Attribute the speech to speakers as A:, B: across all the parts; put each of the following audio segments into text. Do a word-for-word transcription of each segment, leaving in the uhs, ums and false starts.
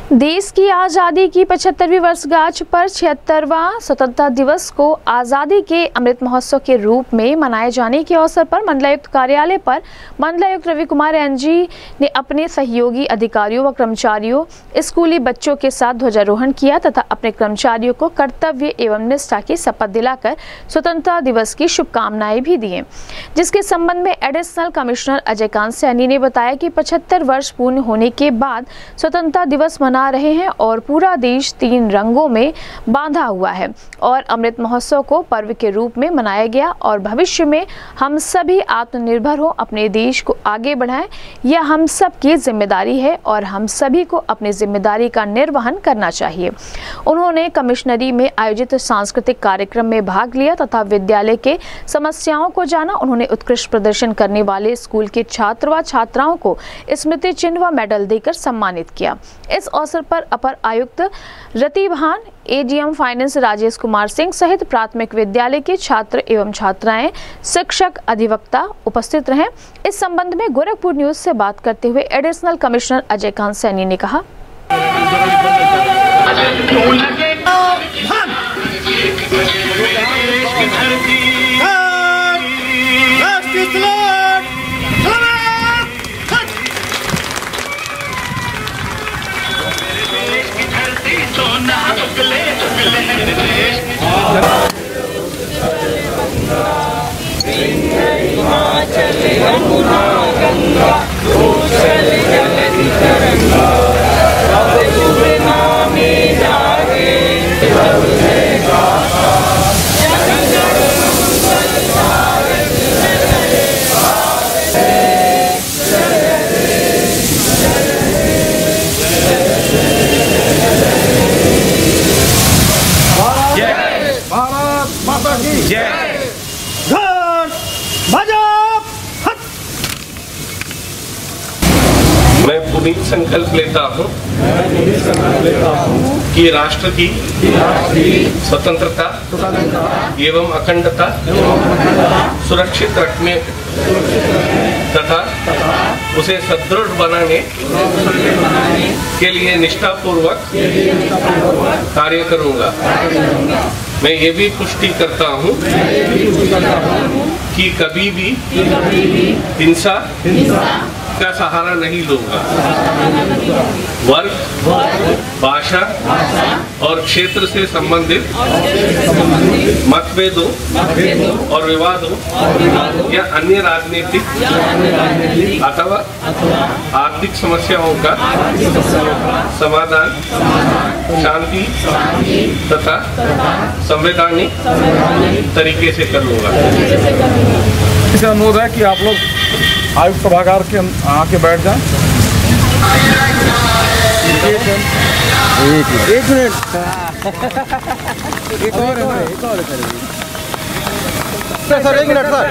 A: देश की आज़ादी की पचहत्तरवीं वर्षगांठ पर छिहत्तरवां स्वतंत्रता दिवस को आज़ादी के अमृत महोत्सव के रूप में मनाए जाने के अवसर पर मंडलायुक्त कार्यालय पर मंडलायुक्त रवि कुमार एनजी ने अपने सहयोगी अधिकारियों व कर्मचारियों, स्कूली बच्चों के साथ ध्वजारोहण किया तथा अपने कर्मचारियों को कर्तव्य एवं निष्ठा की शपथ दिलाकर स्वतंत्रता दिवस की शुभकामनाएं भी दी, जिसके संबंध में एडिशनल कमिश्नर अजय कांत सैनी ने बताया कि पचहत्तर वर्ष पूर्ण होने के बाद स्वतंत्रता दिवस मना रहे हैं और पूरा देश तीन रंगों में बांधा हुआ है और अमृत महोत्सव को पर्व के रूप में मनाया गया और भविष्य में हम सभी आत्मनिर्भर हो, अपने देश को आगे बढ़ाएं, यह हम सब की जिम्मेदारी है और हम सभी को अपनी जिम्मेदारी का निर्वहन करना चाहिए। उन्होंने कमिश्नरी में आयोजित सांस्कृतिक कार्यक्रम में भाग लिया तथा विद्यालय के समस्याओं को जाना। उन्होंने उत्कृष्ट प्रदर्शन करने वाले स्कूल के छात्र व छात्राओं को स्मृति चिन्ह व मेडल देकर सम्मानित किया। इस अवसर पर अपर आयुक्त रति भान, एडीएम फाइनेंस राजेश कुमार सिंह सहित प्राथमिक विद्यालय के छात्र एवं छात्राएं, शिक्षक, अधिवक्ता उपस्थित रहे। इस संबंध में गोरखपुर न्यूज से बात करते हुए एडिशनल कमिश्नर अजय कांत सैनी ने कहा,
B: मैं पुनीत संकल्प लेता हूँ कि राष्ट्र की स्वतंत्रता एवं अखंडता सुरक्षित रखने तथा उसे सुदृढ़ बनाने के लिए निष्ठापूर्वक कार्य करूँगा। मैं ये भी पुष्टि करता हूँ कि कभी भी हिंसा का सहारा नहीं लूंगा। वर्ग, भाषा और क्षेत्र से संबंधित मतभेदों और विवादों या अन्य राजनीतिक अथवा आर्थिक समस्याओं का समाधान शांति तथा संवैधानिक तरीके से करूंगा।
C: इसका अनुरोध है कि आप लोग आयुक्त सभागार के आके बैठ जाएं। एक मिनट एक मिनट एक और है एक और है सर, एक मिनट सर,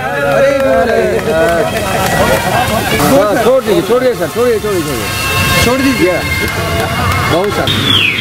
C: अरे छोड़ दीजिए छोड़िए सर, छोड़िए छोड़िए छोड़िए छोड़ दीजिए बहुत सर।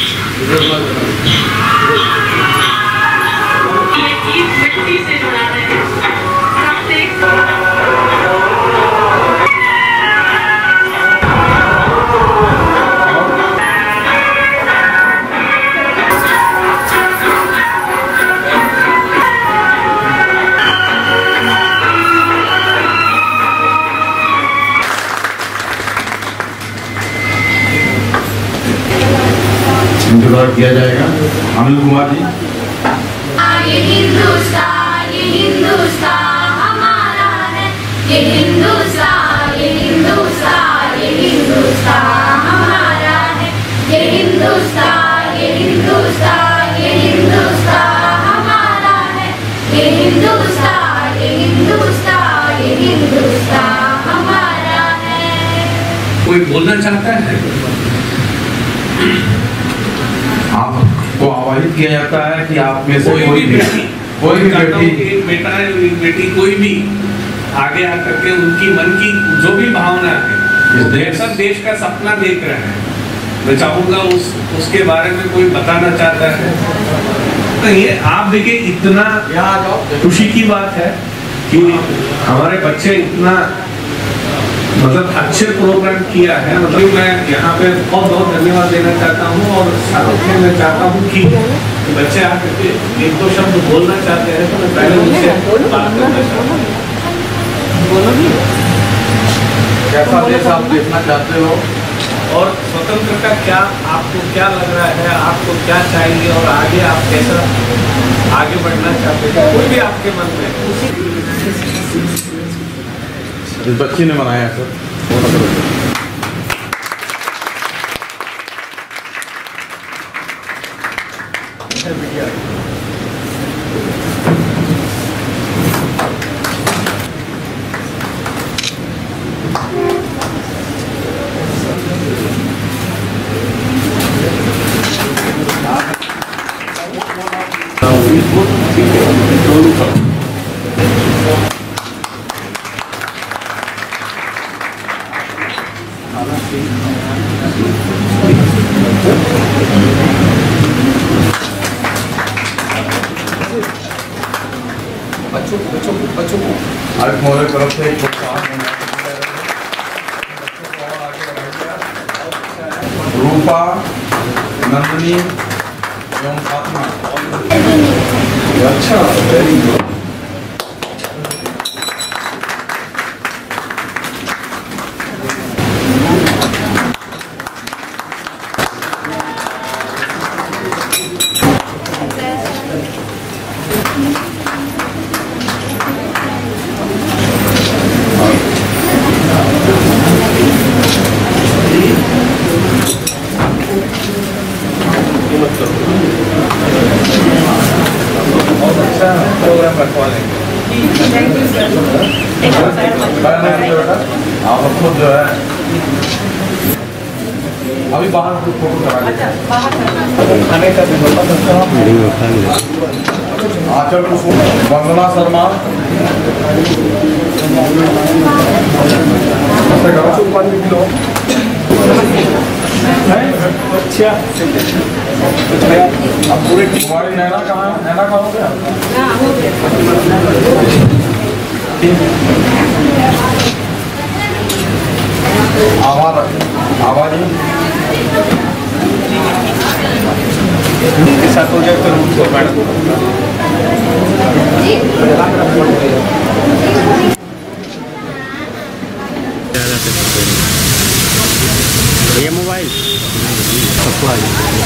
D: इंतजार किया जाएगा। अनिल कुमार जी।
E: ये हिंदुस्तान ये हिंदुस्तान हमारा है, ये हिंदुस्तान ये हिंदुस्तान ये हिंदुस्तान हमारा है, ये हिंदुस्तान ये हिंदुस्तान ये हिंदुस्तान हमारा है, ये हिंदुस्तान ये हिंदुस्तान ये हिंदुस्तान हमारा है।
F: कोई बोलना चाहता है?
D: आपको आवाहित किया जाता है कि आप में से
F: कोई भी बेटी
D: कोई भी बेटी
F: बेटा है, बेटी कोई भी आगे आकर के उनकी मन की जो भी भावना है, देश देश का सपना देख रहे हैं, मैं चाहूँगा उस उसके बारे में कोई बताना चाहता है तो ये आप देखिए, इतना खुशी की बात है कि हमारे बच्चे इतना मतलब अच्छे प्रोग्राम किया है। मतलब मैं यहाँ पे बहुत बहुत धन्यवाद देना चाहता हूँ और साथ में मैं चाहता हूँ कि बच्चे आकर के एक दो शब्द बोलना चाहते हैं तो मैं पहले उनसे बात करना चाहता हूँ।
D: कैसा देश आप देखना चाहते हो
F: और स्वतंत्रता क्या आपको क्या लग रहा है, आपको क्या चाहिए और आगे आप कैसा आगे बढ़ना चाहते हैं, कोई भी आपके मन में।
D: इस बच्ची ने बनाया सर।
C: बच्चों बच्चों बच्चों को
D: आज हमारे तरफ से एक रूपा, नंदनी एवं फातिमा।
C: अच्छा, वेरी गुड।
D: आप खुद जो है अभी बाहर फोटो करा
C: खाने का
D: आचल वंदना शर्मा
C: अच्छा
D: अब पूरे तुम्हारी नैना कहाँ है? नैना कहाँ हो गया? आवाज आवाज
C: के साथ हो जाए तो उनको मैडम
G: ये मोबाइल सबको आ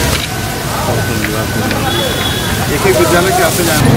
C: एक एक विद्यालय के आते जाए।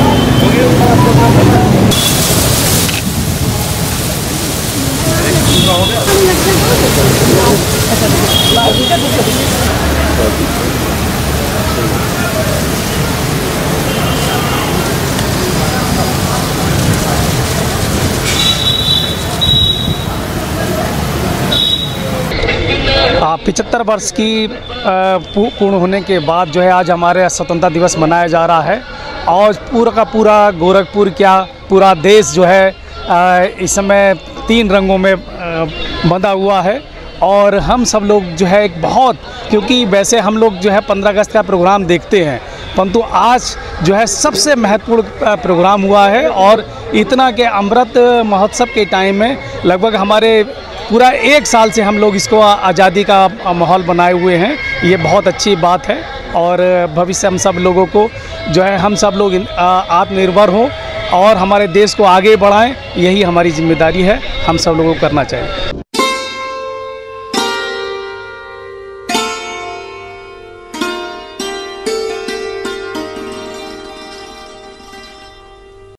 G: पिचहत्तर वर्ष की पूर्ण होने के बाद जो है आज हमारे स्वतंत्रता दिवस मनाया जा रहा है और पूरा का पूरा गोरखपुर क्या पूरा देश जो है इस समय तीन रंगों में बंधा हुआ है। और हम सब लोग जो है एक बहुत, क्योंकि वैसे हम लोग जो है पंद्रह अगस्त का प्रोग्राम देखते हैं परंतु आज जो है सबसे महत्वपूर्ण प्रोग्राम हुआ है और इतना के अमृत महोत्सव के टाइम में लगभग हमारे पूरा एक साल से हम लोग इसको आज़ादी का माहौल बनाए हुए हैं। ये बहुत अच्छी बात है और भविष्य हम सब लोगों को जो है हम सब लोग आत्मनिर्भर हों और हमारे देश को आगे बढ़ाएं, यही हमारी जिम्मेदारी है, हम सब लोगों को करना चाहिए।